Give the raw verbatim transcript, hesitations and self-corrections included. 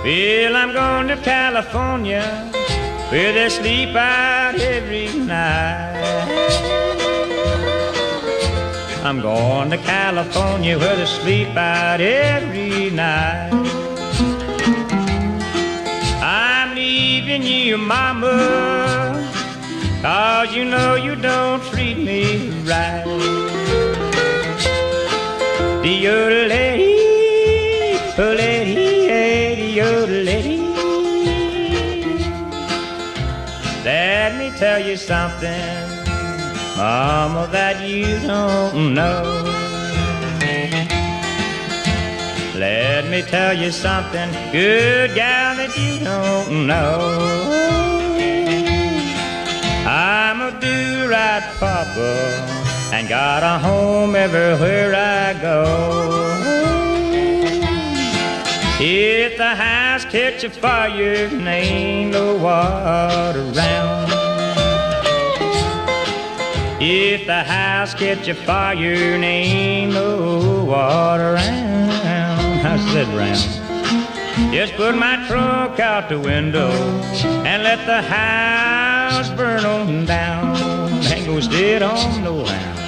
Well, I'm going to California, where they sleep out every night. I'm going to California, where they sleep out every night. I'm leaving you, mama, 'cause you know you don't treat me right. De-yodelay, oh-lady, de-yodelay. Let me tell you something, mama, that you don't know. Let me tell you something, good gal, that you don't know. I'm a do-right papa and got a home everywhere I go. If the house catch a fire and ain't no water around, if the house catch a fire and ain't no water around, I said round, just put my trunk out the window and let the house burn on down. Ain't gonna stay on no round.